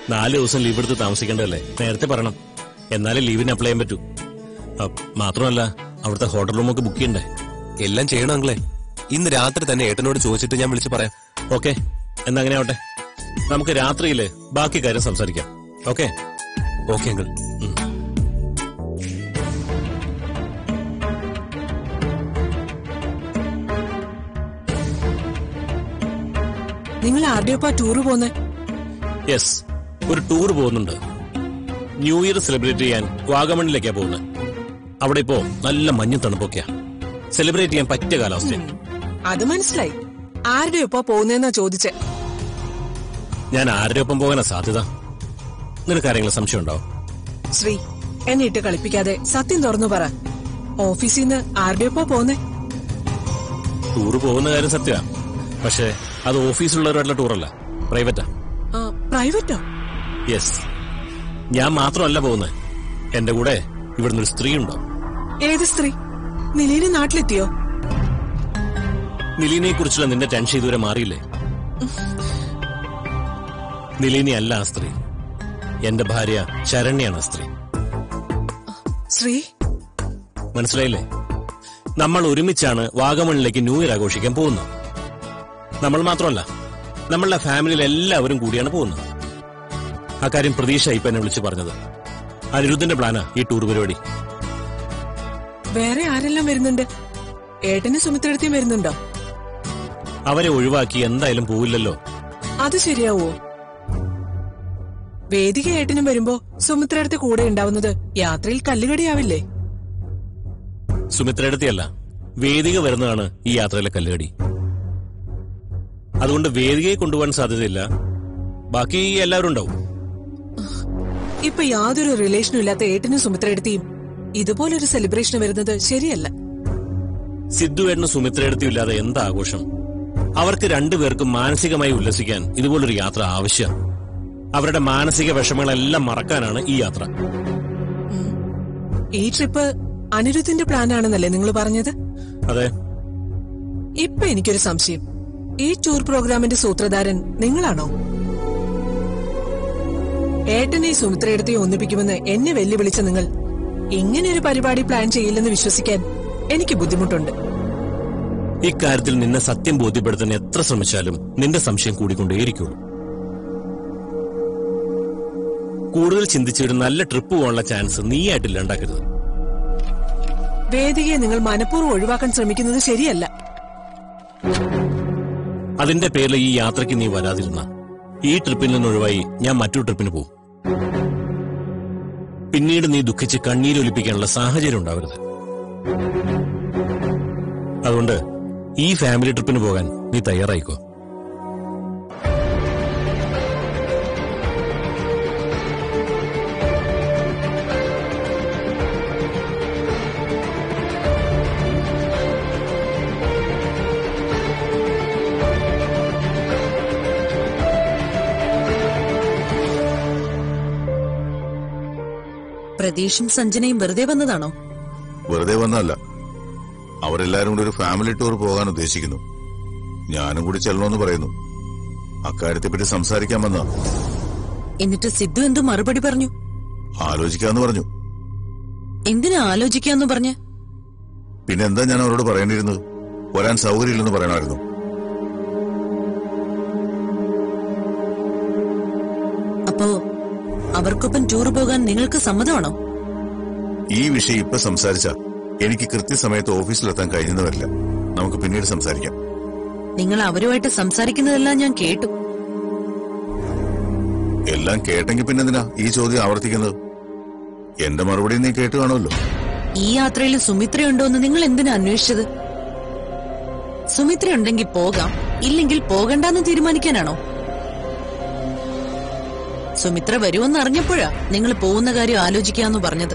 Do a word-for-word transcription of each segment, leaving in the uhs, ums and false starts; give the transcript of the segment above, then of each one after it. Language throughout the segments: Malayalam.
നാല് ദിവസം ലീവ് എടുത്ത് താമസിക്കേണ്ടതല്ലേ? നേരത്തെ പറയണം, എന്നാലേ ലീവിന് അപ്ലൈ ചെയ്യാൻ പറ്റൂ. മാത്രമല്ല അവിടുത്തെ ഹോട്ടൽ റൂമൊക്കെ ബുക്ക് ചെയ്യണ്ടേ? എല്ലാം ചെയ്യണം അങ്കിളെ. ഇന്ന് രാത്രി തന്നെ ഏട്ടനോട് ചോദിച്ചിട്ട് ഞാൻ വിളിച്ച് പറയാം. ഓക്കെ, എന്നാ അങ്ങനെ ആവട്ടെ. നമുക്ക് രാത്രിയില് ബാക്കി കാര്യം സംസാരിക്കാം. Okay okay uncle. നിങ്ങൾ ആരുടെയൊപ്പാ ടൂറ് പോന്നെ? യെസ്, ഒരു ടൂർ പോകുന്നുണ്ട്. ന്യൂ ഇയർ സെലിബ്രേറ്റ് ചെയ്യാൻ വാഗമണിലേക്കാ പോകുന്നത്. അവിടെ ഇപ്പോ നല്ല മഞ്ഞും തണുപ്പൊക്കെയാ. സെലിബ്രേറ്റ് ചെയ്യാൻ പറ്റിയ കാലാവസ്ഥ. അത് മനസ്സിലായി. ആരുടെയൊപ്പാ പോകുന്നതെന്നാ ചോദിച്ചേ. ഞാൻ ആരുടെ ഒപ്പം പോകാനാ സാധ്യത? നിനക്ക് ആരെങ്കിലും സംശയം ഉണ്ടാവും? ശ്രീ, എന്നെ ഇട്ട് കളിപ്പിക്കാതെ സത്യം തുറന്നു പറ. ഓഫീസിൽ നിന്ന് ആരുടെയൊപ്പാ പോന്നേ? ടൂറ് പോകുന്ന കാര്യം സത്യ, പക്ഷെ അത് ഓഫീസിലുള്ളവരായിട്ടുള്ള ടൂറല്ല, പ്രൈവറ്റാ. പ്രൈവറ്റോ? യെസ്, ഞാൻ മാത്രമല്ല പോകുന്നത്. എന്റെ കൂടെ ഇവിടുന്ന് ഒരു സ്ത്രീ ഉണ്ടോ. ഏത് സ്ത്രീ? നിലീന നാട്ടിലെത്തിയോ? നിലീനെ കുറിച്ചുള്ള നിന്റെ ടെൻഷൻ ഇതുവരെ മാറിയില്ലേ? നിലീനി അല്ല ആ സ്ത്രീ, എന്റെ ഭാര്യ ശരണ്യാണ് ആ സ്ത്രീ. ശ്രീ, മനസ്സിലായില്ലേ? നമ്മൾ ഒരുമിച്ചാണ് വാഗമണിലേക്ക് ന്യൂ ഇയർ ആഘോഷിക്കാൻ പോകുന്നത്. നമ്മൾ മാത്രമല്ല, നമ്മളുടെ ഫാമിലിയിൽ എല്ലാവരും കൂടിയാണ് പോകുന്നത്. ആ കാര്യം പ്രതീക്ഷ ഇപ്പൊ എന്നെ വിളിച്ചു പറഞ്ഞത്. അനിരുദ്ധന്റെ പ്ലാനാ ഈ ടൂർ പരിപാടി. വേറെ ആരെല്ലാം വരുന്നുണ്ട്? ഏട്ടന് സുമിത്രടുത്തേയും വരുന്നുണ്ടോ? അവരെ ഒഴിവാക്കി എന്തായാലും പോവില്ലല്ലോ. അത് ശരിയാവോ? വേദിക ഏട്ടനും വരുമ്പോ സുമിത്രടുത്ത് കൂടെ ഉണ്ടാവുന്നത് യാത്രയിൽ കല്ലുകടിയാവില്ലേ? സുമിത്രടുത്തല്ല, വേദിക വരുന്നതാണ് ഈ യാത്രയിലെ കല്ലുകടി. അതുകൊണ്ട് വേദികയെ കൊണ്ടുപോകാൻ സാധ്യതയില്ല. ബാക്കി എല്ലാവരും ഉണ്ടാവും. ഇപ്പൊ യാതൊരു റിലേഷനും ഇല്ലാത്ത ഏട്ടനും സുമിത്രയെടുത്തിയും ഇതുപോലൊരു സെലിബ്രേഷൻ വരുന്നത് ശരിയല്ല. സിദ്ധു ഏട്ടനും സുമിത്രയെടുത്തും ഇല്ലാതെ എന്താ ആഘോഷം? അവർക്ക് രണ്ടുപേർക്കും മാനസികമായി ഉല്ലസിക്കാൻ ഇതുപോലൊരു യാത്ര ആവശ്യം. അവരുടെ മാനസിക വിഷമങ്ങളെല്ലാം മറക്കാനാണ് ഈ യാത്ര. ഈ ട്രിപ്പ് അനിരുദ്ധിന്റെ പ്ലാനാണെന്നല്ലേ നിങ്ങൾ പറഞ്ഞത്? അതെ. ഇപ്പൊ എനിക്കൊരു സംശയം. ഈ ടൂർ പ്രോഗ്രാമിന്റെ സൂത്രധാരൻ നിങ്ങളാണോ? ഏട്ടനെ സുമിത്രയെടുത്തെ ഒന്നിപ്പിക്കുമെന്ന് എന്നെ വെല്ലുവിളിച്ച നിങ്ങൾ ഇങ്ങനെയൊരു പരിപാടി പ്ലാൻ ചെയ്യില്ലെന്ന് വിശ്വസിക്കാൻ എനിക്ക് ബുദ്ധിമുട്ടുണ്ട്. ഇക്കാര്യത്തിൽ നിന്നെ സത്യം ബോധ്യപ്പെടുത്താൻ എത്ര ശ്രമിച്ചാലും നിന്റെ സംശയം കൂടിക്കൊണ്ടേയിരിക്കുള്ളൂ. കൂടുതൽ ചിന്തിച്ചൊരു നല്ല ട്രിപ്പ് പോകാനുള്ള ചാൻസ് നീയായിട്ടില്ല ഉണ്ടാക്കരുത്. വേദികയെ നിങ്ങൾ മനഃപൂർവ്വം ഒഴിവാക്കാൻ ശ്രമിക്കുന്നത് ശരിയല്ല. അതിന്റെ പേരിൽ ഈ യാത്രയ്ക്ക് നീ വരാതിരുന്ന ഈ ട്രിപ്പിൽ നിന്ന് ഒഴിവായി ഞാൻ മറ്റൊരു ട്രിപ്പിന് പോകും. പിന്നീട് നീ ദുഃഖിച്ച് കണ്ണീരൊലിപ്പിക്കാനുള്ള സാഹചര്യം ഉണ്ടാവരുത്. അതുകൊണ്ട് ഈ ഫാമിലി ട്രിപ്പിന് പോകാൻ നീ തയ്യാറായിക്കോ. പ്രതീഷും സഞ്ജനയും വെറുതെ വന്നതാണോ? വെറുതെ വന്നതല്ല, അവരെല്ലാരും കൂടി ഒരു ഫാമിലി ടൂർ പോകാൻ ഉദ്ദേശിക്കുന്നു. ഞാനും കൂടി ചെല്ലണമെന്ന് പറയുന്നു. അക്കാര്യത്തെപ്പറ്റി സംസാരിക്കാൻ വന്നതാ. എന്നിട്ട് സിദ്ധു എന്തു മറുപടി പറഞ്ഞു? ആലോചിക്കാന്ന് പറഞ്ഞു. എന്തിനാ ആലോചിക്കാന്ന് പറഞ്ഞ്? പിന്നെന്താ ഞാൻ അവരോട് പറയേണ്ടിയിരുന്നത്? വരാൻ സൗകര്യമില്ലെന്ന് പറയണമായിരുന്നു. അപ്പോ അവർക്കൊപ്പം ടൂർ പോകാൻ നിങ്ങൾക്ക് സമ്മതമാണോ? ഈ വിഷയം ഇപ്പൊ സംസാരിച്ച എനിക്ക് കൃത്യസമയത്ത് ഓഫീസിലെത്താൻ കഴിഞ്ഞെന്ന് വരില്ല. നമുക്ക് പിന്നീട് സംസാരിക്കാം. നിങ്ങൾ അവരുമായിട്ട് സംസാരിക്കുന്നതെല്ലാം ഞാൻ കേട്ടു. എല്ലാം കേട്ടെങ്കിൽ പിന്നെന്തിനാ ഈ ചോദ്യം ആവർത്തിക്കുന്നത്? എന്റെ മറുപടി നീ കേട്ടു കാണുമല്ലോ. ഈ യാത്രയിൽ സുമിത്രയുണ്ടോന്ന് നിങ്ങൾ എന്തിനാ അന്വേഷിച്ചത്? സുമിത്രയുണ്ടെങ്കിൽ പോകാം, ഇല്ലെങ്കിൽ പോകണ്ടെന്ന് തീരുമാനിക്കാനാണോ? സുമിത്ര വരുമെന്ന് അറിഞ്ഞപ്പോഴാ നിങ്ങൾ പോകുന്ന കാര്യം ആലോചിക്കാന്ന് പറഞ്ഞത്.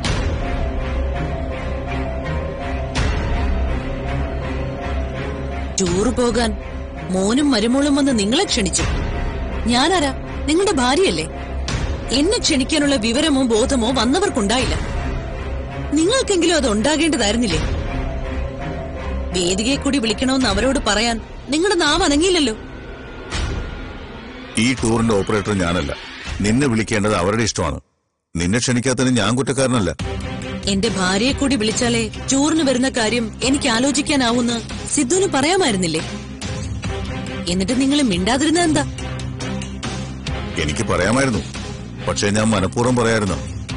ടൂറ് പോകാൻ മോനും മരുമോളും വന്ന് നിങ്ങളെ ക്ഷണിച്ചു. ഞാനാരാ? നിങ്ങളുടെ ഭാര്യയല്ലേ? എന്നെ ക്ഷണിക്കാനുള്ള വിവരമോ ബോധമോ വന്നവർക്കുണ്ടായില്ല. നിങ്ങൾക്കെങ്കിലും അത് ഉണ്ടാകേണ്ടതായിരുന്നില്ലേ? വേദികയെ കൂടി വിളിക്കണമെന്ന് അവരോട് പറയാൻ നിങ്ങളുടെ നാം അനങ്ങിയില്ലല്ലോ. ഈ ടൂറിന്റെ ഓപ്പറേറ്റർ ഞാനല്ല, നിന്നെ വിളിക്കേണ്ടത് അവരുടെ ഇഷ്ടമാണ്. നിന്നെ ക്ഷണിക്കാത്തതിന് ഞാൻ കുറ്റക്കാരനല്ല. എന്റെ ഭാര്യയെ കൂടി വിളിച്ചാലേ ചോറിന് വരുന്ന കാര്യം എനിക്ക് ആലോചിക്കാനാവൂന്ന് സിദ്ധുവിന് പറയാമായിരുന്നില്ലേ? എന്നിട്ട് നിങ്ങൾ മിണ്ടാതിരുന്ന എന്താ? എനിക്ക് പറയാമായിരുന്നു, പക്ഷേ ഞാൻ മനഃപൂർവ്വം പറയായിരുന്നു.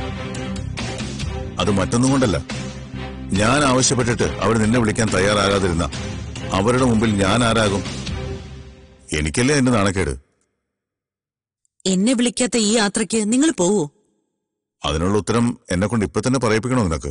അത് മറ്റൊന്നും കൊണ്ടല്ല. ഞാൻ ആവശ്യപ്പെട്ടിട്ട് അവർ നിന്നെ വിളിക്കാൻ തയ്യാറാകാതിരുന്ന അവരുടെ മുമ്പിൽ ഞാൻ ആരാകും? എനിക്കല്ലേ എന്റെ നാണക്കേട്. എന്നെ വിളിക്കാത്ത ഈ യാത്രയ്ക്ക് നിങ്ങൾ പോവോ? അതിനുള്ള ഉത്തരം എന്നെ കൊണ്ട് ഇപ്പൊ തന്നെ പറയിപ്പിക്കണോ നിനക്ക്?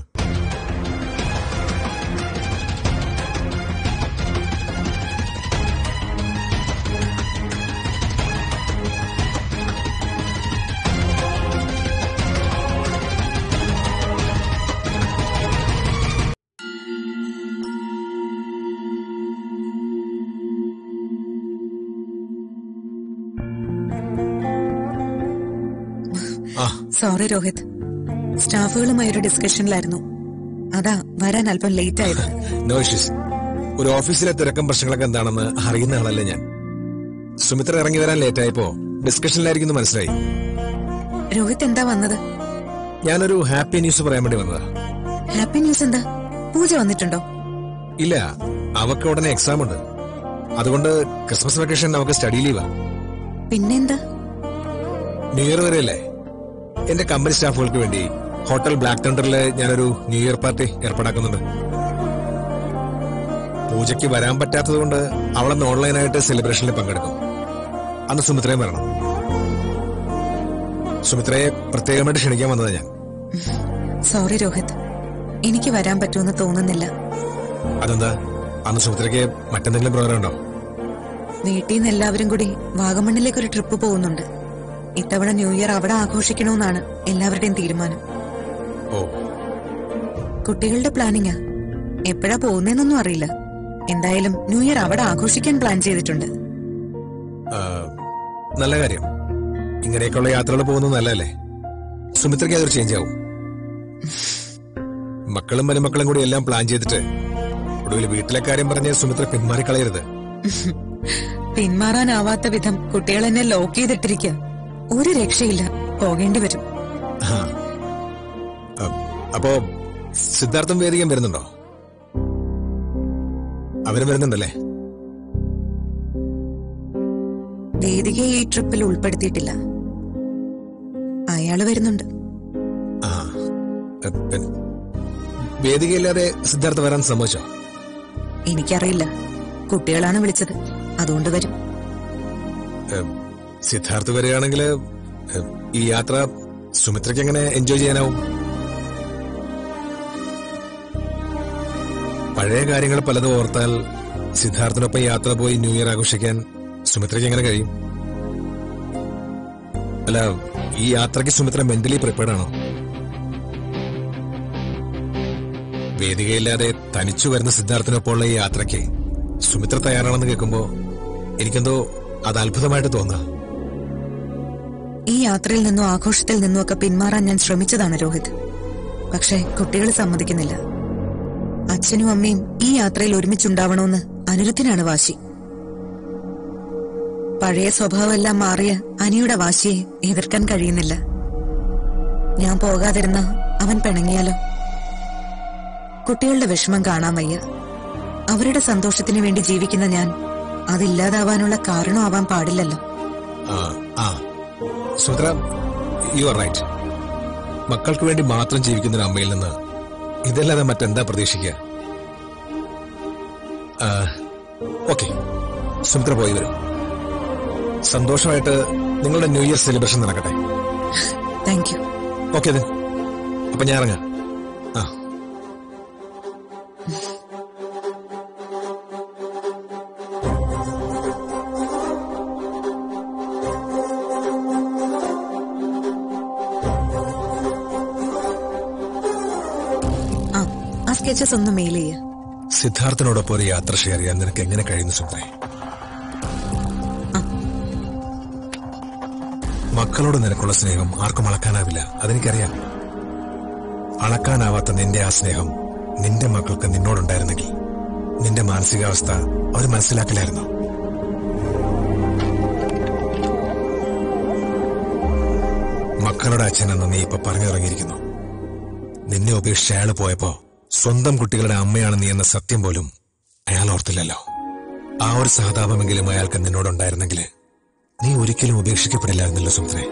സോറി രോഹിത്, സ്റ്റാഫുകളുമായി ഒരു ഡിസ്കഷനിലായിരുന്നു. അതാ വരാൻ അല്പം ലേറ്റ് ആയത്. No issues. ഒരു ഓഫീസിലെ തിരക്കും പ്രശ്നങ്ങളൊക്കെ എന്താണെന്ന് അറിയുന്ന ആളല്ലേ ഞാൻ. സുമിത്ര ഇറങ്ങി വരാൻ ലേറ്റ് ആയപ്പോ ഡിസ്കഷനിലായിരിക്കുന്നു മനസ്സിലായി. രോഹിത് എന്താ വന്നത്? ഞാനൊരു ഹാപ്പി ന്യൂസ് പറയാൻ വേണ്ടി വന്നതാ. ഹാപ്പി ന്യൂസ് എന്താ? പൂജ വന്നിട്ടുണ്ടോ? ഇല്ല, അവക്ക് ഉടനെ എക്സാം ഉണ്ട്. അതുകൊണ്ട് ക്രിസ്മസ് വെക്കേഷൻ നമുക്ക് സ്റ്റഡി ലീവാ. പിന്നെന്താ? ന്യൂ ഇയർ വരെയല്ലേ. എന്റെ കമ്പനി സ്റ്റാഫുകൾക്ക് വേണ്ടി ഹോട്ടൽ ബ്ലാക്ക് തണ്ടറില് ഞാനൊരു ന്യൂ ഇയർ പാർട്ടി ഏർപ്പാടാക്കുന്നുണ്ട്. പൂജയ്ക്ക് വരാൻ പറ്റാത്തത് കൊണ്ട് അവളന്ന് ഓൺലൈനായിട്ട് സെലിബ്രേഷനിൽ പങ്കെടുക്കും. അന്ന് സുമിത്രയും വരണം. സുമിത്രയെ പ്രത്യേകമായിട്ട് ക്ഷണിക്കാൻ വന്നതാ ഞാൻ. സോറി രോഹിത്, എനിക്ക് വരാൻ പറ്റുമെന്ന് തോന്നുന്നില്ല. അതെന്താ? അന്ന് സുമിത്രയ്ക്ക് മറ്റെന്തെങ്കിലും പ്രോഗ്രാം ഉണ്ടോ? വീട്ടിൽ നിന്ന് എല്ലാവരും കൂടി വാഗമണ്ണിലേക്ക് ഒരു ട്രിപ്പ് പോകുന്നുണ്ട്. ഇത്തവണ ന്യൂ ഇയർ അവിടെ ആഘോഷിക്കണമെന്നാണ് എല്ലാവരുടെയും തീരുമാനം. ഓ, കുട്ടികളുടെ പ്ലാനിങ്ങാ. എപ്പോഴാ പോകുന്നതെന്നൊന്നും അറിയില്ല. എന്തായാലും ന്യൂ ഇയർ അവിടെ ആഘോഷിക്കാൻ പ്ലാൻ ചെയ്തിട്ടുണ്ട്. നല്ല കാര്യം. ഇങ്ങനെയൊക്കെയുള്ള യാത്രകൾ പോകുന്നത് നല്ലതല്ലേ? സുമിത്രയ്ക്ക് അതൊരു ചേഞ്ച് ആവും. മക്കളും മരുമക്കളും കൂടി എല്ലാം പ്ലാൻ ചെയ്തിട്ട് ഒടുവിൽ വീട്ടിലെ കാര്യം പറഞ്ഞ് സുമിത്ര പിന്മാറിക്കളയരുത്. പിന്മാറാനാവാത്ത വിധം കുട്ടികൾ എന്നെ ലോക്ക് ചെയ്തിട്ടിരിക്കുക. ഒരു രക്ഷയില്ല, പോകേണ്ടി വരും. അപ്പോ സിദ്ധാർത്ഥം വേദികം വരുന്നുണ്ടോ? അവരും വരുന്നുണ്ടല്ലേ? വേദികയെ ഈ ട്രിപ്പിൽ ഉൾപ്പെടുത്തിയിട്ടില്ല. അയാള് വരുന്നുണ്ട്. വേദികയില്ലാതെ സിദ്ധാർത്ഥ വരാൻ സമ്മതിച്ചോ? എനിക്കറിയില്ല. കുട്ടികളാണ് വിളിച്ചത്, അതുകൊണ്ട് വരും. സിദ്ധാർത്ഥ വരികയാണെങ്കിൽ ഈ യാത്ര സുമിത്രയ്ക്ക് എങ്ങനെ എൻജോയ് ചെയ്യാനാവും? പഴയ കാര്യങ്ങൾ പലതും ഓർത്താൽ സിദ്ധാർത്ഥിനൊപ്പം യാത്ര പോയി ന്യൂ ഇയർ ആഘോഷിക്കാൻ സുമിത്രയ്ക്ക് എങ്ങനെ കഴിയും? അല്ല, ഈ യാത്രയ്ക്ക് സുമിത്ര മെന്റലി പ്രിപ്പയർഡ് ആണോ? വേദികയില്ലാതെ തനിച്ചു വരുന്ന സിദ്ധാർത്ഥിനൊപ്പമുള്ള ഈ യാത്രയ്ക്ക് സുമിത്ര തയ്യാറാണെന്ന് കേൾക്കുമ്പോ എനിക്കെന്തോ അത് അത്ഭുതമായിട്ട് തോന്നുക. ഈ യാത്രയിൽ നിന്നും ആഘോഷത്തിൽ നിന്നും ഒക്കെ പിന്മാറാൻ ഞാൻ ശ്രമിച്ചതാണ് രോഹിത്. പക്ഷെ കുട്ടികൾ സമ്മതിക്കുന്നില്ല. അച്ഛനും അമ്മയും ഈ യാത്രയിൽ ഒരുമിച്ചുണ്ടാവണമെന്ന് അനിരുദ്ധിനാണ് വാശി. പഴയ സ്വഭാവമെല്ലാം മാറിയ അനിയുടെ വാശിയെ എതിർക്കാൻ കഴിയുന്നില്ല. ഞാൻ പോകാതിരുന്ന അവൻ പിണങ്ങിയാലോ? കുട്ടികളുടെ വിഷമം കാണാൻ വയ്യ. അവരുടെ സന്തോഷത്തിനു വേണ്ടി ജീവിക്കുന്ന ഞാൻ അതില്ലാതാവാനുള്ള കാരണമാവാൻ പാടില്ലല്ലോ. Sumitra, you are right. മക്കൾക്ക് വേണ്ടി മാത്രം ജീവിക്കുന്ന ഒരു അമ്മയിൽ നിന്ന് ഇതല്ലാതെ മറ്റെന്താ പ്രതീക്ഷിക്കുക? ഓക്കെ, സുമിത്ര പോയി വരും. സന്തോഷമായിട്ട് നിങ്ങളുടെ ന്യൂ ഇയർ സെലിബ്രേഷൻ നടക്കട്ടെ. Thank you. ഓക്കെ, അപ്പൊ ഞാൻ ഇറങ്ങാം. ആ സ്കെച്ചസ് ഒന്ന് മെയിൽ ചെയ്യ. സിദ്ധാർത്ഥനോടൊപ്പം ഒരു യാത്ര ഷെയർ ചെയ്യാൻ നിനക്ക് എങ്ങനെ കഴിയുന്നു സുമിത്രേ? മക്കളോട് നിനക്കുള്ള സ്നേഹം ആർക്കും അളക്കാനാവില്ല, അതെനിക്കറിയാം. അളക്കാനാവാത്ത നിന്റെ ആ സ്നേഹം നിന്റെ മക്കൾക്ക് നിന്നോടുണ്ടായിരുന്നെങ്കിൽ നിന്റെ മാനസികാവസ്ഥ അവർ മനസ്സിലാക്കില്ലായിരുന്നു. മക്കളുടെ അച്ഛനെന്ന് നീ ഇപ്പൊ പറഞ്ഞു തുടങ്ങിയിരിക്കുന്നു. നിന്നെ ഉപേക്ഷിച്ച് അയാൾ പോയപ്പോ സ്വന്തം കുട്ടികളുടെ അമ്മയാണ് നീ എന്ന സത്യം പോലും അയാൾ ഓർത്തില്ലല്ലോ. ആ ഒരു സഹതാപമെങ്കിലും അയാൾക്ക് നിന്നോടുണ്ടായിരുന്നെങ്കിൽ നീ ഒരിക്കലും ഉപേക്ഷിക്കപ്പെടില്ലായിരുന്നല്ലോ സുമിത്രേ.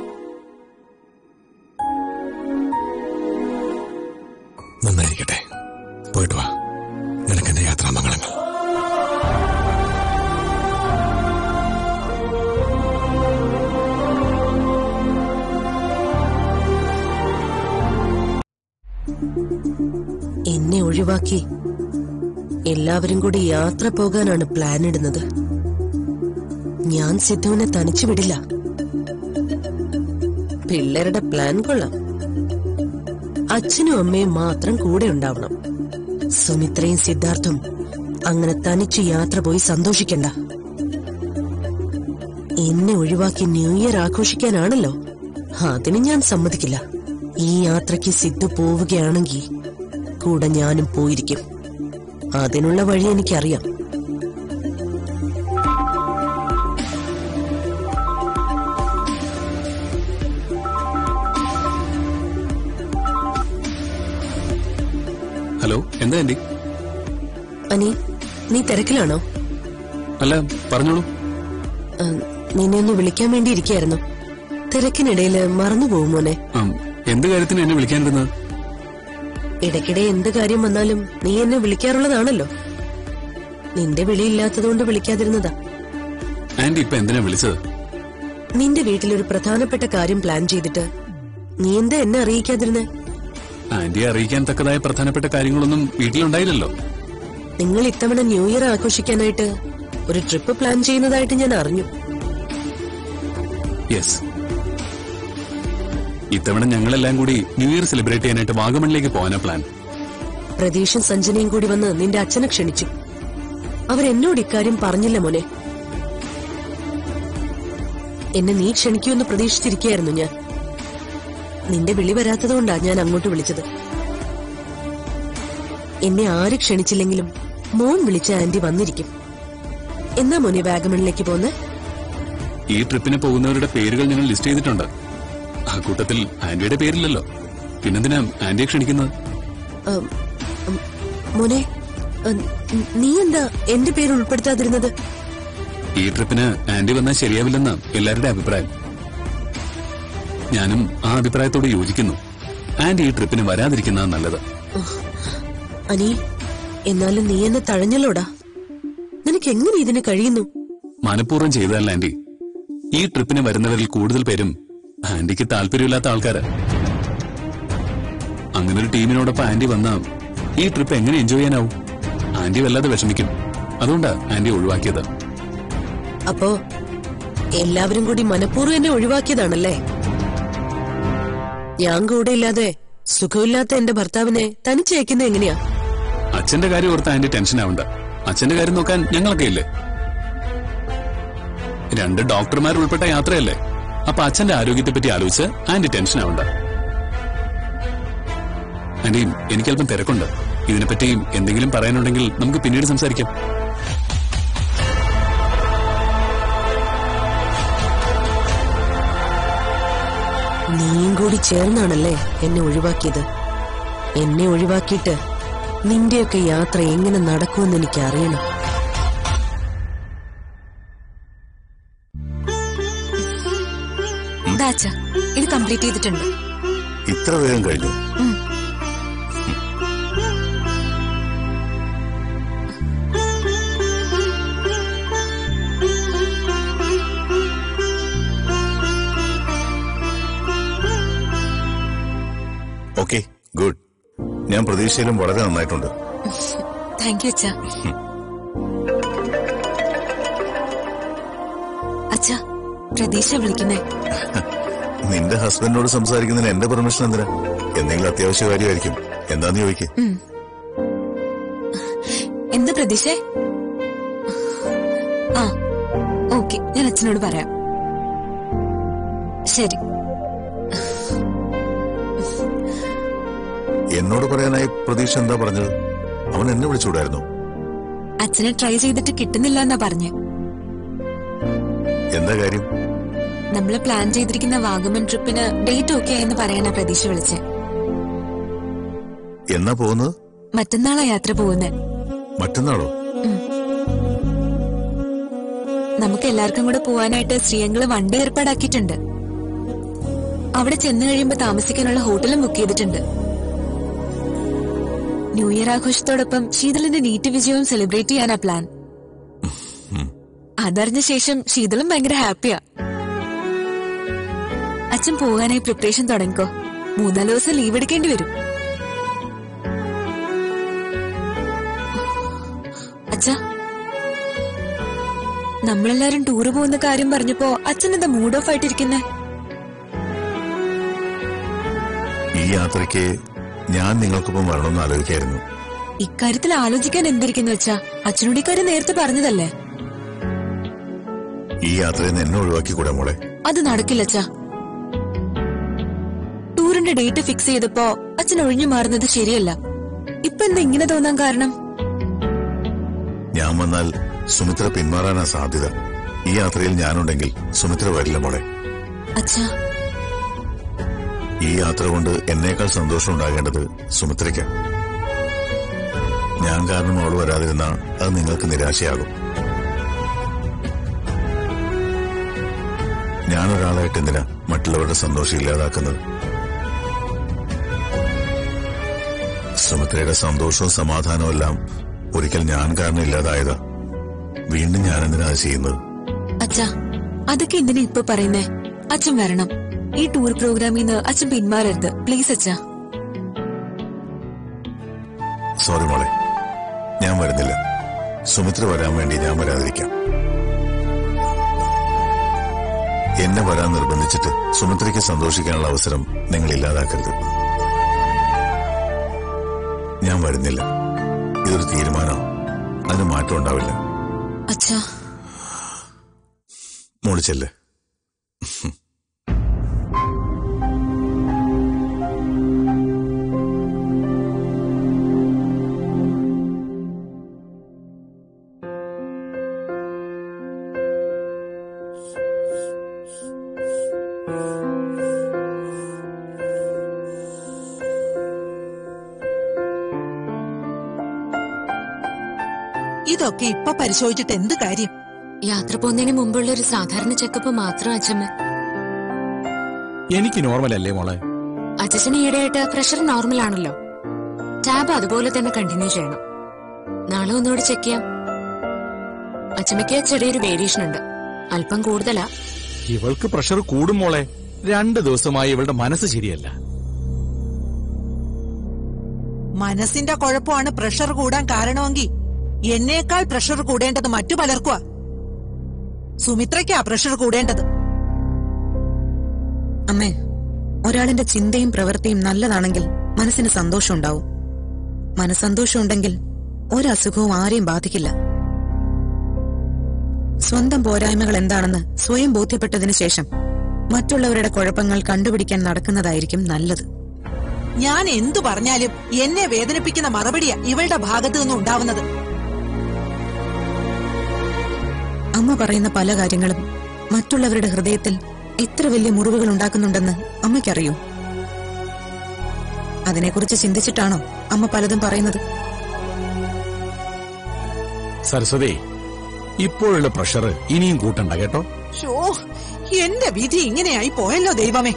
നന്നായിരിക്കട്ടെ, പോയിട്ട് വാ. നിനക്കെന്റെ യാത്രാമംഗളങ്ങൾ. എന്നെ ഒഴിവാക്കി എല്ലാവരും കൂടി യാത്ര പോകാനാണ് പ്ലാൻ ഇടുന്നത്. ഞാൻ സിദ്ധുവിനെ തനിച്ചു വിടില്ല. പിള്ളേരുടെ പ്ലാൻ കൊള്ളാം. അച്ഛനും അമ്മയും മാത്രം കൂടെ ഉണ്ടാവണം. സുമിത്രയും സിദ്ധാർത്ഥും അങ്ങനെ തനിച്ചു യാത്ര പോയി സന്തോഷിക്കണ്ട. എന്നെ ഒഴിവാക്കി ന്യൂ ഇയർ ആഘോഷിക്കാനാണല്ലോ. അതിന് ഞാൻ സമ്മതിക്കില്ല. ഈ യാത്രയ്ക്ക് സിദ്ധു പോവുകയാണെങ്കിൽ കൂടെ ഞാനും പോയിരിക്കും. അതിനുള്ള വഴി എനിക്കറിയാം. ഹലോ, എന്താ ആന്റി? അനി, നീ തിരക്കിലാണോ? അല്ല, പറഞ്ഞോളൂ. നിന്നെ ഒന്ന് വിളിക്കാൻ വേണ്ടി ഇരിക്കായിരുന്നു. തിരക്കിനിടയില് മറന്നു പോകും മോനെ. എന്ത് കാര്യത്തിന് എന്നെ വിളിക്കാനിരുന്നത്? ഇടയ്ക്കിടെ എന്ത് കാര്യം വന്നാലും നീ എന്നെ വിളിക്കാറുള്ളതാണല്ലോ. നിന്റെ വിളിയില്ലാത്തതുകൊണ്ട് വിളിക്കാതിരുന്നതാ. ആന്റി ഇപ്പൊ എന്തിനാ വിളിച്ചത്? നിന്റെ വീട്ടിലൊരു പ്രധാനപ്പെട്ട കാര്യം പ്ലാൻ ചെയ്തിട്ട് നീ എന്താ എന്നെ അറിയിക്കാതിരുന്നേ? ആന്റിയെ അറിയിക്കാൻ തക്കതായ പ്രധാനപ്പെട്ട കാര്യങ്ങളൊന്നും വീട്ടിലുണ്ടായില്ലല്ലോ. നിങ്ങൾ ഇത്തവണ ന്യൂ ഇയർ ആഘോഷിക്കാനായിട്ട് ഒരു ട്രിപ്പ് പ്ലാൻ ചെയ്യുന്നതായിട്ട് ഞാൻ അറിഞ്ഞു. യെസ്, ഇത്തവണ ഞങ്ങളെല്ലാം കൂടി ന്യൂ ഇയർ സെലിബ്രേറ്റ് ചെയ്യാനായിട്ട് വാഗമണിലേക്ക് പോകാനാ പ്ലാൻ. പ്രതീഷും സഞ്ജനയും കൂടി വന്ന് നിന്റെ അച്ഛനെ ക്ഷണിച്ചു. അവരെന്നോട് ഇക്കാര്യം പറഞ്ഞില്ല മോനെ. എന്നെ നീ ക്ഷണിക്കുമെന്ന് പ്രതീക്ഷിച്ചിരിക്കുകയായിരുന്നു ഞാൻ. നിന്റെ വിളി വരാത്തതുകൊണ്ടാ ഞാൻ അങ്ങോട്ട് വിളിച്ചത്. എന്നെ ആര് ക്ഷണിച്ചില്ലെങ്കിലും മോൻ വിളിച്ച ആന്റി വന്നിരിക്കും. എന്നാ മോനെ വാഗമണിലേക്ക് പോന്നെ? ഈ ട്രിപ്പിന് പോകുന്നവരുടെ പേരുകൾ ഞങ്ങൾ ലിസ്റ്റ് ചെയ്തിട്ടുണ്ട്. ആ കൂട്ടത്തിൽ ആന്റിയുടെ പേരില്ലല്ലോ. പിന്നെന്തിനാ ആന്റിയെ ക്ഷണിക്കുന്നത്? മോനെ, നീ എന്താ എന്റെ പേര് ഉൾപ്പെടുത്താതിരുന്നത്? ഈ ട്രിപ്പിന് ആന്റി വന്നാൽ ശരിയാവില്ലെന്ന എല്ലാവരുടെ അഭിപ്രായം. ഞാനും ആ അഭിപ്രായത്തോട് യോജിക്കുന്നു. ആന്റി ഈ ട്രിപ്പിന് വരാതിരിക്കുന്ന നല്ലത്. അനി, എന്നാലും നീ എന്നെ തഴഞ്ഞല്ലോടാ. നിനക്ക് എങ്ങനെ ഇതിന് കഴിയുന്നു? മനഃപൂർവ്വം ചെയ്തതല്ല ആന്റി. ഈ ട്രിപ്പിന് വരുന്നവരിൽ കൂടുതൽ പേരും ആന്റിക്ക് താല്പര്യമില്ലാത്ത ആൾക്കാര്. അങ്ങനൊരു ടീമിനോടൊപ്പം ആന്റി വന്നാ ഈ ട്രിപ്പ് എങ്ങനെ എൻജോയ് ചെയ്യാനാവും? ആന്റി വല്ലാതെ വിഷമിക്കും. അതുകൊണ്ടാ ആന്റി ഒഴിവാക്കിയത്. അപ്പോ എല്ലാവരും കൂടി മനഃപൂർവ്വം എന്നെ ഒഴിവാക്കിയതാണല്ലേ? ഞാൻ കൂടെ ഇല്ലാതെ സുഖമില്ലാത്ത എന്റെ ഭർത്താവിനെ തനിച്ചയക്കുന്നത് എങ്ങനെയാ? അച്ഛന്റെ കാര്യം ഓർത്ത് ആന്റി ടെൻഷൻ ആവണ്ട. അച്ഛന്റെ കാര്യം നോക്കാൻ ഞങ്ങളൊക്കെ ഇല്ലേ? രണ്ട് ഡോക്ടർമാർ ഉൾപ്പെട്ട യാത്രയല്ലേ. അപ്പൊ അച്ഛന്റെ ആരോഗ്യത്തെ പറ്റി ആലോചിച്ച് ആന്റി ടെൻഷൻ ആവണ്ട. ആന്റി, എനിക്കല്പം തിരക്കുണ്ട്. ഇതിനെപ്പറ്റി എന്തെങ്കിലും പറയാനുണ്ടെങ്കിൽ നമുക്ക് പിന്നീട് സംസാരിക്കാം. നീയും കൂടി ചേർന്നാണല്ലേ എന്നെ ഒഴിവാക്കിയത്. എന്നെ ഒഴിവാക്കിയിട്ട് നിന്റെയൊക്കെ യാത്ര എങ്ങനെ നടക്കുമെന്ന് എനിക്ക് അറിയണം. ഇത് കംപ്ലീറ്റ് ചെയ്തിട്ടുണ്ട്. ഇത്ര വേഗം കഴിഞ്ഞു? Okay, good. ഞാൻ പ്രതീക്ഷയിലും വളരെ നന്നായിട്ടുണ്ട്. താങ്ക് യു അച്ഛാ. അച്ഛാ, പ്രതീക്ഷ വിളിക്കുന്നേ. നിന്റെ ഹസ്ബൻഡിനോട് സംസാരിക്കുന്നതിന് എന്റെ പെർമിഷൻ എന്തിനാ? എന്തെങ്കിലും അത്യാവശ്യ കാര്യമായിരിക്കും. എന്താന്ന് ചോദിക്കേ. എന്താ പ്രതീക്ഷ? ആ, ഓക്കെ, ഞാൻ അച്ഛനോട് പറയാം. ശരി. എന്നോട് പറയാനായി പ്രതീക്ഷ എന്താ പറഞ്ഞത്? അവൻ എന്നെ വിളിച്ചുകൂടായിരുന്നു? അച്ഛനെ ട്രൈ ചെയ്തിട്ട് കിട്ടുന്നില്ല എന്നാ പറഞ്ഞേ. എന്താ കാര്യം? നമ്മള് പ്ലാൻ ചെയ്തിരിക്കുന്ന വാഗമൺ ട്രിപ്പിന് ഡേറ്റ് ഓക്കെ ആയെന്ന് പറയാനാ പ്രതീക്ഷ വിളിച്ചേ. എന്നാ പോകുന്നത്? മറ്റന്നാളാ യാത്ര പോകുന്നത്. മറ്റന്നാളോ? നമുക്ക് എല്ലാവർക്കും കൂടെ പോവാനായിട്ട് ശ്രീയങ്കള് വണ്ടി ഏർപ്പാടാക്കിയിട്ടുണ്ട്. അവിടെ ചെന്ന് കഴിയുമ്പോ താമസിക്കാനുള്ള ഹോട്ടലും ബുക്ക് ചെയ്തിട്ടുണ്ട്. ന്യൂ ഇയർ ആഘോഷത്തോടൊപ്പം ശീതളിന്റെ നീറ്റ് വിജയവും സെലിബ്രേറ്റ് ചെയ്യാനാ പ്ലാൻ. അതറിഞ്ഞ ശേഷം ശീതളും ഭയങ്കര ഹാപ്പിയാ. അച്ഛൻ പോകാനായി പ്രിപ്പറേഷൻ തുടങ്ങിക്കോ. മൂന്നാല് ദിവസം ലീവ് എടുക്കേണ്ടി വരും. അച്ഛാ, നമ്മളെല്ലാരും ടൂറ് പോകുന്ന കാര്യം പറഞ്ഞപ്പോ അച്ഛൻ എന്താ മൂഡ് ഓഫ് ആയിട്ടിരിക്കുന്നേ? ഈ യാത്രയ്ക്ക് ഞാൻ നിങ്ങൾക്കൊപ്പം വരണമെന്ന് ആലോചിക്കായിരുന്നു. ഇക്കാര്യത്തിൽ ആലോചിക്കാൻ എന്തിരിക്കുന്നു വെച്ചാ അച്ഛനോട് ഇക്കാര്യം നേരത്തെ പറഞ്ഞതല്ലേ. ഈ യാത്രയിൽ നിന്ന് എന്നെ ഒഴിവാക്കിക്കൂടെ മോളെ? അത് നടക്കില്ല അച്ഛാ. ടൂറിന്റെ ഡേറ്റ് ഫിക്സ് ചെയ്തപ്പോ അച്ഛൻ ഒഴിഞ്ഞു മാറുന്നത് ശരിയല്ല. ഇപ്പൊ എന്താ ഇങ്ങനെ തോന്നാൻ കാരണം? ഞാൻ വന്നാൽ സുമിത്ര പിന്മാറാനാ സാധ്യത. ഈ യാത്രയിൽ ഞാനുണ്ടെങ്കിൽ സുമിത്ര വരില്ല മോളെ. അച്ഛാ, ഈ യാത്ര കൊണ്ട് എന്നേക്കാൾ സന്തോഷം ഉണ്ടാകേണ്ടത് സുമിത്രയ്ക്കാ. ഞാൻ കാരണം അവള് വരാതിരുന്ന അത് നിങ്ങൾക്ക് നിരാശയാകും. ഞാനൊരാളായിട്ട് എന്തിനാ മറ്റുള്ളവരുടെ സന്തോഷം ഇല്ലാതാക്കുന്നത്? സുമിത്രയുടെ സന്തോഷവും സമാധാനവും എല്ലാം ഒരിക്കൽ ഞാൻ കാരണം ഇല്ലാതായതാ. വീണ്ടും ഞാൻ എന്തിനാ ചെയ്യുന്നത്? അച്ഛാ, അതൊക്കെ എന്തിനാ ഇപ്പൊ പറയുന്നേ? അച്ഛൻ വരണം. ഈ ടൂർ പ്രോഗ്രാമിൽ നിന്ന് അച്ഛൻ പിന്മാറരുത് പ്ലീസ് അച്ഛാ. സോറി മോളെ, ഞാൻ വരുന്നില്ല. സുമിത്ര വരാൻ വേണ്ടി ഞാൻ വരാതിരിക്കാം. എന്നെ വരാൻ നിർബന്ധിച്ചിട്ട് സുമിത്രയ്ക്ക് സന്തോഷിക്കാനുള്ള അവസരം നിങ്ങൾ ഇല്ലാതാക്കരുത്. ഞാൻ വരുന്നില്ല. ഇതൊരു തീരുമാനമാണ്. അതിന് മാറ്റം ഉണ്ടാവില്ല. അച്ഛാ, മോള് ചെല്ല്. ഇതൊക്കെ ഇപ്പൊ പരിശോധിച്ചിട്ട് എന്ത് കാര്യം? യാത്ര പോകുന്നതിന് മുമ്പുള്ള ഒരു സാധാരണ ചെക്കപ്പ് മാത്രം അച്ഛമ്മ. എനിക്ക് നോർമൽ അല്ലേ മോളെ? അച്ഛന് ഈയിടെയായിട്ട് പ്രഷർ നോർമൽ ആണല്ലോ. ടാബ് അതുപോലെ തന്നെ കണ്ടിന്യൂ ചെയ്യണം. നാളെ ഒന്നുകൂടി ചെക്ക് ചെയ്യാം. അച്ഛമ്മയ്ക്ക് ചെറിയൊരു വേരിയേഷൻ ഉണ്ട്, അല്പം കൂടുതലാ. ഇവൾക്ക് പ്രഷർ കൂടും മോളെ. രണ്ടു ദിവസമായി ഇവളുടെ മനസ്സ് ശരിയല്ല. മനസ്സിന്റെ കുഴപ്പമാണ് പ്രഷർ കൂടാൻ കാരണമെങ്കിൽ എന്നേക്കാൾ പ്രഷർ കൂടേണ്ടത് മറ്റു പലർക്കുവാ. സുമിത്രയ്ക്കാ പ്രഷർ കൂടേണ്ടത്. അമ്മേ, ഒരാളിന്റെ ചിന്തയും പ്രവൃത്തിയും നല്ലതാണെങ്കിൽ മനസ്സിന് സന്തോഷം ഉണ്ടാവും. മനസ്സന്തോഷം ഉണ്ടെങ്കിൽ ഒരസുഖവും ആരെയും ബാധിക്കില്ല. സ്വന്തം പോരായ്മകൾ എന്താണെന്ന് സ്വയം ബോധ്യപ്പെട്ടതിനു ശേഷം മറ്റുള്ളവരുടെ കുഴപ്പങ്ങൾ കണ്ടുപിടിക്കാൻ നടക്കുന്നതായിരിക്കും നല്ലത്. ഞാൻ എന്തു പറഞ്ഞാലും എന്നെ വേദനിപ്പിക്കുന്ന മറുപടിയാ ഇവളുടെ ഭാഗത്തു നിന്നും ഉണ്ടാവുന്നത്. അമ്മ പറയുന്ന പല കാര്യങ്ങളും മറ്റുള്ളവരുടെ ഹൃദയത്തിൽ എത്ര വലിയ മുറിവുകൾ ഉണ്ടാക്കുന്നുണ്ടെന്ന് അമ്മയ്ക്കറിയൂ. അതിനെക്കുറിച്ച് ചിന്തിച്ചിട്ടാണോ അമ്മ പലതും പറയുന്നത്? സരസ്വതി, ഇപ്പോഴുള്ള പ്രഷർ ഇനിയും കൂട്ടണ്ട കേട്ടോ. ഷോ, എന്റെ വിധി ഇങ്ങനെയായി പോയല്ലോ ദൈവമേ.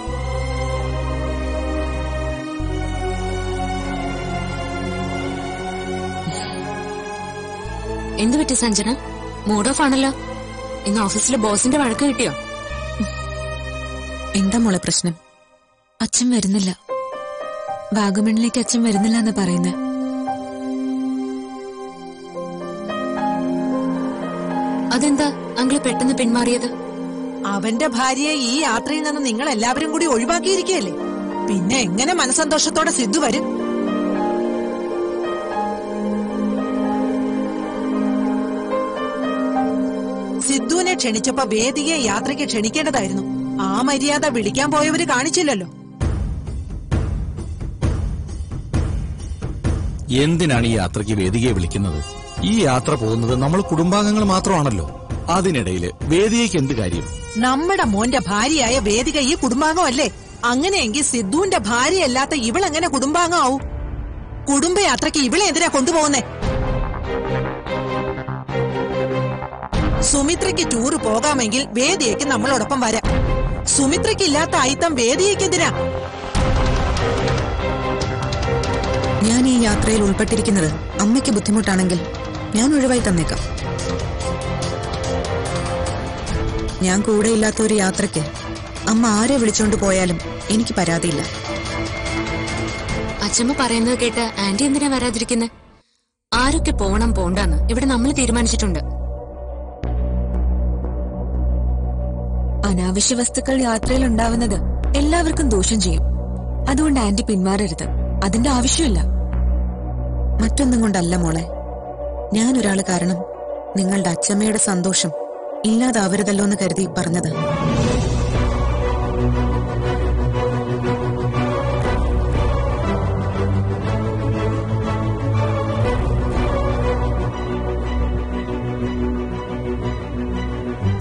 എന്തു പറ്റി സഞ്ജന? മൂഡ് ഓഫ് ആണല്ലോ. ഇന്ന് ഓഫീസിലെ ബോസിന്റെ വഴക്ക് കിട്ടിയോ? എന്താ മോളെ പ്രശ്നം? അച്ഛൻ വരുന്നില്ല. വാഗമണിലേക്ക് അച്ഛൻ വരുന്നില്ല എന്ന് പറയുന്നേ. അതെന്താ അങ്കിള് പെട്ടെന്ന് പിന്മാറിയത്? അവന്റെ ഭാര്യയെ ഈ യാത്രയിൽ നിന്ന് നിങ്ങൾ എല്ലാവരും കൂടി ഒഴിവാക്കിയിരിക്കുകയല്ലേ. പിന്നെ എങ്ങനെ മനസ്സന്തോഷത്തോടെ സിദ്ധു വരും? സിദ്ധുവിനെ ക്ഷണിച്ചപ്പോ വേദിയെ യാത്രയ്ക്ക് ക്ഷണിക്കേണ്ടതായിരുന്നു. ആ മര്യാദ വിളിക്കാൻ പോയവര് കാണിച്ചില്ലല്ലോ. എന്തിനാണ് ഈ യാത്രയ്ക്ക് വേദികയെ വിളിക്കുന്നത്? ഈ യാത്ര പോകുന്നത് നമ്മൾ കുടുംബാംഗങ്ങൾ മാത്രമാണല്ലോ. അതിനിടയിൽ വേദികയ്ക്ക് എന്ത് കാര്യം? നമ്മുടെ മോന്റെ ഭാര്യയായ വേദിക ഈ കുടുംബാംഗം അല്ലേ? അങ്ങനെയെങ്കിൽ സിദ്ധുവിന്റെ ഭാര്യയല്ലാത്ത ഇവളെങ്ങനെ കുടുംബാംഗം ആവും? കുടുംബയാത്രയ്ക്ക് ഇവളെ എന്തിനാ കൊണ്ടുപോകുന്നേ? സുമിത്രയ്ക്ക് ടൂറ് പോകാമെങ്കിൽ വേദിയയ്ക്ക് നമ്മളോടൊപ്പം വരാം. സുമിത്രയ്ക്ക് ഇല്ലാത്ത ആയിത്തം വേദിയയ്ക്ക് എന്തിനാ? ഞാൻ ഈ യാത്രയിൽ ഉൾപ്പെട്ടിരിക്കുന്നത് അമ്മയ്ക്ക് ബുദ്ധിമുട്ടാണെങ്കിൽ ഞാൻ ഒഴിവായി തന്നേക്കാം. ഞാൻ കൂടെയില്ലാത്ത ഒരു യാത്രയ്ക്ക് അമ്മ ആരെ വിളിച്ചോണ്ട് പോയാലും എനിക്ക് പരാതിയില്ല. അച്ഛമ്മ പറയുന്നത് കേട്ട് ആന്റി എന്തിനാ വരാതിരിക്കുന്നത്? ആരൊക്കെ പോണം പോണ്ടെന്ന് ഇവിടെ നമ്മൾ തീരുമാനിച്ചിട്ടുണ്ട്. അനാവശ്യ വസ്തുക്കൾ യാത്രയിൽ ഉണ്ടാവുന്നത് എല്ലാവർക്കും ദോഷം ചെയ്യും. അതുകൊണ്ട് ആന്റി പിന്മാറരുത്. അതിന്റെ ആവശ്യമില്ല. മറ്റൊന്നും കൊണ്ടല്ല മോളെ, ഞാനൊരാള് കാരണം നിങ്ങളുടെ അച്ഛമ്മയുടെ സന്തോഷം ഇല്ലാതാവരുതല്ലോ എന്ന് കരുതി പറഞ്ഞത്.